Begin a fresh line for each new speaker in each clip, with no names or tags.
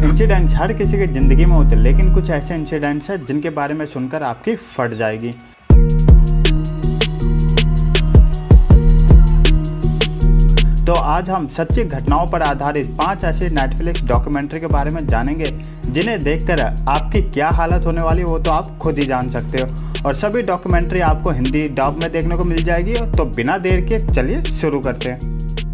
Incidents हर किसी की ज़िंदगी में होते हैं, लेकिन कुछ ऐसे इंसिडेंट्स हैं जिनके बारे में सुनकर आपकी फट जाएगी। तो आज हम सच्ची घटनाओं पर आधारित 5 ऐसी नेटफ्लिक्स डॉक्यूमेंट्री के बारे में जानेंगे जिन्हें देखकर आपकी क्या हालत होने वाली है वो तो आप खुद ही जान सकते हो। और सभी डॉक्यूमेंट्री आपको हिंदी डब में देखने को मिल जाएगी। तो बिना देर के चलिए शुरू करते हैं।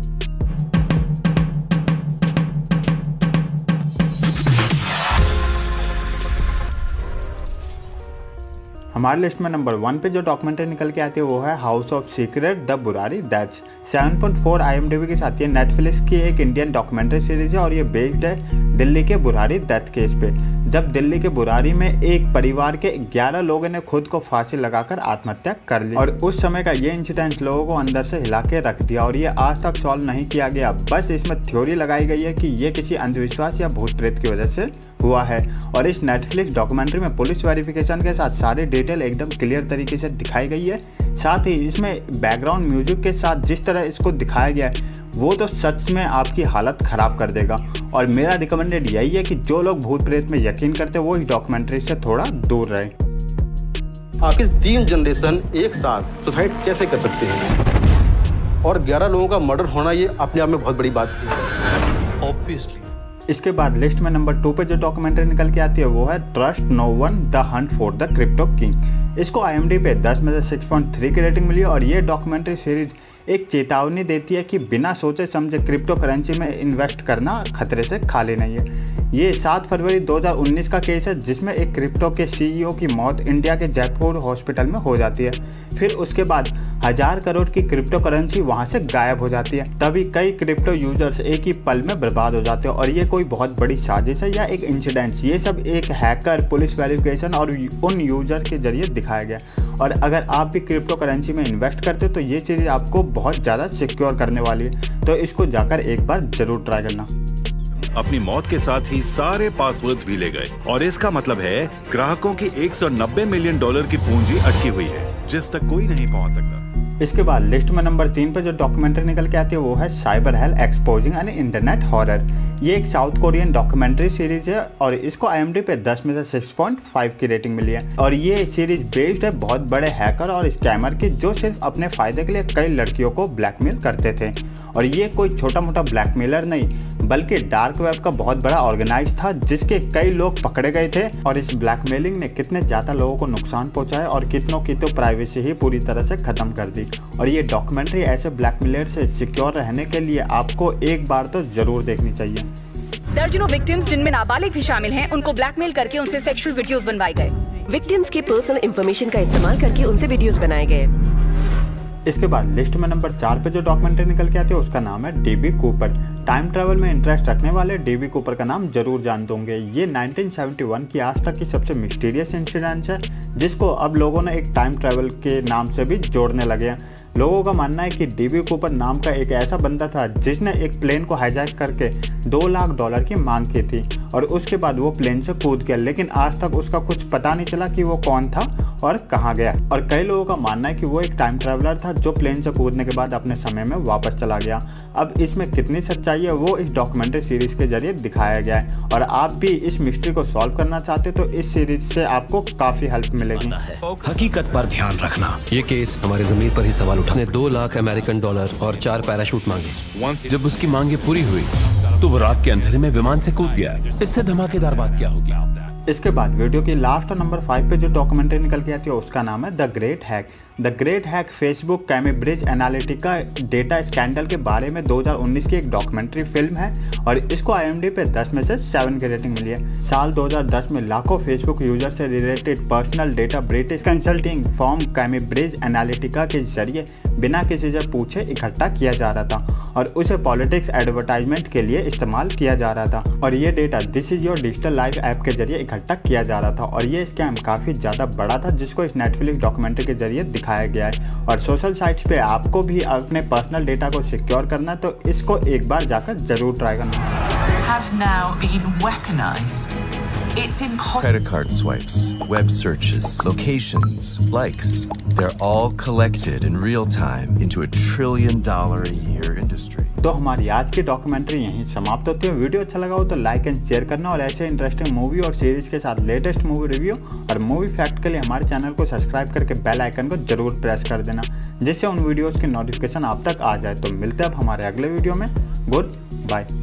हमारे लिस्ट में नंबर 1 पे जो डॉक्यूमेंट्री निकल के आती है वो है house of secret the Burari deaths. 7.4 IMDb के साथ ये नेटफ्लिक्स की एक इंडियन डॉक्यूमेंट्री सीरीज है और ये बेस्ड है दिल्ली के बुरारी डेथ केस पे। जब दिल्ली के बुरारी में एक परिवार के 11 लोगों ने खुद को फांसी लगाकर आत्महत्या कर ली और उस समय का ये इंसिडेंट लोगों को अंदर से हिला के रख दिया और ये आज तक सॉल्व नहीं किया गया। बस इसमें थ्योरी लगाई गई है कि ये किसी अंधविश्वास या भूत प्रेत की वजह से हुआ है। और इस नेटफ्लिक्स डॉक्यूमेंट्री में पुलिस वेरिफिकेशन के साथ सारी डिटेल एकदम क्लियर तरीके से दिखाई गई है। साथ ही इसमें बैकग्राउंड म्यूजिक के साथ जिस तरह इसको दिखाया गया है वो तो सच में आपकी हालत ख़राब कर देगा। और मेरा रिकमेंडेड यही है कि जो लोग भूत प्रेत में यकीन करते हैं वो इस डॉक्यूमेंट्री से थोड़ा दूर रहे।
आखिर 3 जनरेशन एक साथ सुसाइड कैसे कर सकते हैं और 11 लोगों का मर्डर होना ये अपने आप में बहुत बड़ी बात है ऑब्वियसली।
इसके बाद लिस्ट में नंबर 2 पे जो डॉक्यूमेंट्री निकल के आती है वो है trust no one the hunt for the crypto king. इसको IMDb पे 10 में से 6.3 की रेटिंग मिली और ये डॉक्यूमेंट्री सीरीज एक चेतावनी देती है कि बिना सोचे समझे क्रिप्टो करेंसी में इन्वेस्ट करना खतरे से खाली नहीं है। ये 7 फरवरी 2019 का केस है जिसमें एक क्रिप्टो के CEO की मौत इंडिया के जयपुर हॉस्पिटल में हो जाती है। फिर उसके बाद 1000 करोड़ की क्रिप्टो करेंसी वहाँ से गायब हो जाती है। तभी कई क्रिप्टो यूजर्स एक ही पल में बर्बाद हो जाते हैं और ये कोई बहुत बड़ी साजिश है या एक इंसिडेंट, ये सब एक हैकर, पुलिस वेरिफिकेशन और उन यूजर के जरिए दिखाया गया। और अगर आप भी क्रिप्टो करेंसी में इन्वेस्ट करते हो तो ये चीज़ आपको बहुत ज़्यादा सिक्योर करने वाली है। तो इसको जाकर एक बार जरूर ट्राई करना।
अपनी मौत के साथ ही सारे पासवर्ड्स भी ले गए और इसका मतलब है ग्राहकों की $190 मिलियन की पूंजी अटकी हुई है जिस तक कोई नहीं पहुंच सकता।
इसके बाद लिस्ट में नंबर 3 पे जो डॉक्यूमेंट्री निकल के आती है वो है cyber hell exposing an internet horror. ये एक साउथ कोरियन डॉक्यूमेंट्री सीरीज है और इसको IMDb पे 10 में से 6.5 की रेटिंग मिली है। और ये सीरीज बेस्ड है बहुत बड़े हैकर और स्कैमर की जो सिर्फ अपने फायदे के लिए कई लड़कियों को ब्लैकमेल करते थे। और ये कोई छोटा मोटा ब्लैकमेलर नहीं बल्कि डार्क वेब का बहुत बड़ा ऑर्गेनाइज था जिसके कई लोग पकड़े गए थे। और इस ब्लैकमेलिंग ने कितने ज़्यादा लोगों को नुकसान पहुंचाया और कितनों की तो प्राइवेसी ही पूरी तरह से ख़त्म कर दी। और ये डॉक्यूमेंट्री ऐसे ब्लैकमेलर से सिक्योर रहने के लिए आपको एक बार तो ज़रूर देखनी चाहिए।
दर्जनों विक्टिम्स जिनमें नाबालिग भी शामिल हैं उनको ब्लैकमेल करके उनसे सेक्सुअल वीडियोस बनवाए गए।
विक्टिम्स के पर्सनल इंफॉर्मेशन का इस्तेमाल करके उनसे वीडियोस बनाए गए।
इसके बाद लिस्ट में नंबर 4 पे जो डॉक्यूमेंट्री निकल के आती है उसका नाम है DB कूपर। टाइम ट्रैवल में इंटरेस्ट रखने वाले DB कूपर का नाम जरूर जानते होंगे। ये 1971 की आज तक की सबसे मिस्टीरियस इंसिडेंट है जिसको अब लोगों ने एक टाइम ट्रैवल के नाम से भी जोड़ने लगे हैं। लोगों का मानना है कि DB कूपर नाम का एक ऐसा बंदा था जिसने एक प्लेन को हाईजैक करके $2 लाख की मांग की थी और उसके बाद वो प्लेन से कूद गया, लेकिन आज तक उसका कुछ पता नहीं चला कि वो कौन था और कहाँ गया। और कई लोगों का मानना है कि वो एक टाइम ट्रैवलर था जो प्लेन से कूदने के बाद अपने समय में वापस चला गया। अब इसमें कितनी सच्चाई है वो इस डॉक्यूमेंट्री सीरीज के जरिए दिखाया गया है। और आप भी इस मिस्ट्री को सॉल्व करना चाहते तो इस सीरीज से आपको काफी हेल्प मिलेगी।
हकीकत पर ध्यान रखना। ये केस हमारे जमीन पर ही सवाल उठाने $2 लाख अमेरिकन और 4 पैराशूट मांगे। जब उसकी मांगे पूरी हुई तो वो रात के अंधेरे में विमान से कूद गया। इससे धमाकेदार बात क्या होगी?
इसके बाद वीडियो की लास्ट और नंबर 5 पे जो डॉक्यूमेंट्री निकल के आती है उसका नाम है the great hack. The great hack Facebook Cambridge Analytica data scandal के बारे में 2019 की एक डॉक्यूमेंट्री फिल्म है और इसको IMDb पे 10 में से 7 की रेटिंग मिली है। साल 2010 में लाखों फेसबुक यूजर से related personal data British consulting firm Cambridge Analytica के जरिए बिना किसी से पूछे इकट्ठा किया जा रहा था और उसे पॉलिटिक्स एडवर्टाइजमेंट के लिए इस्तेमाल किया जा रहा था। और ये data this is your digital life app के जरिए इकट्ठा किया जा रहा था और ये स्कैम काफ़ी ज़्यादा बड़ा था जिसको इस नेटफ्लिक्स डॉक्यूमेंट्री के जरिए दिखाया गया है। और सोशल साइट्स पे आपको भी अपने पर्सनल डेटा को सिक्योर करना तो इसको एक बार जाकर जरूर ट्राई करना।
Credit card swipes, web searches, locations, likes, they're all collected in real time into $1 trillion a year industry.
तो हमारी आज की डॉक्यूमेंट्री यहीं समाप्त होती है। वीडियो अच्छा लगा हो तो लाइक एंड शेयर करना और ऐसे इंटरेस्टिंग मूवी और सीरीज के साथ लेटेस्ट मूवी रिव्यू और मूवी फैक्ट के लिए हमारे चैनल को सब्सक्राइब करके बेल आइकन को जरूर प्रेस कर देना, जिससे उन वीडियोस की नोटिफिकेशन आप तक आ जाए। तो मिलते हैं अब हमारे अगले वीडियो में। Good bye.